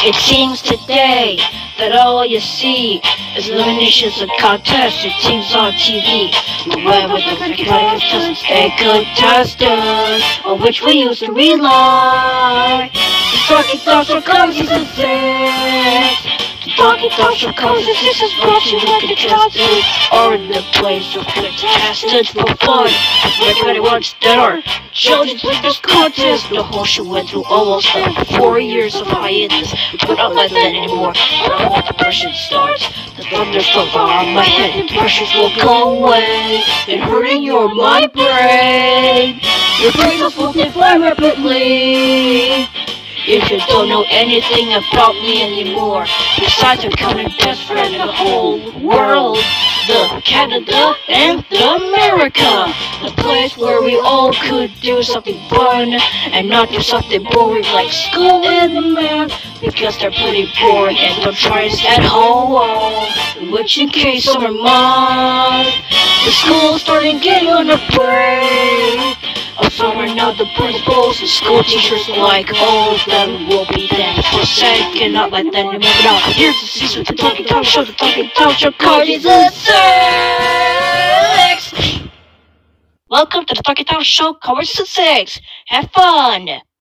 It seems today that all you see is eliminations and contests and teams on TV. Whoever the contestants and contestants on which we used to rely. The Talking Talk comes season 6. The Talking Talk comes season 6 is brought to you with contestants are in the place of contestants for fun. Everybody wants that are children's biggest contest. The whole show went through almost 4 years of hiatus. We're not like that anymore. But when depression starts, the thunderstorms are on my head. And pressures will go away and hurting your mind brain. Your brain will multiply rapidly. If you don't know anything about me anymore, besides becoming best friend in the whole world, the Canada and the America, the place where we all could do something fun and not do something boring like school and math, because they're pretty boring and don't try us at home. Which in case summer month, the school's starting getting on a break. Summer now the principals and school teachers like all of them will be there for a second, not like that anymore. Now here's the season with the Talking Talk Show. The Talking Talk Show season 6. Welcome to the Talking Talk Show season 6. Have fun.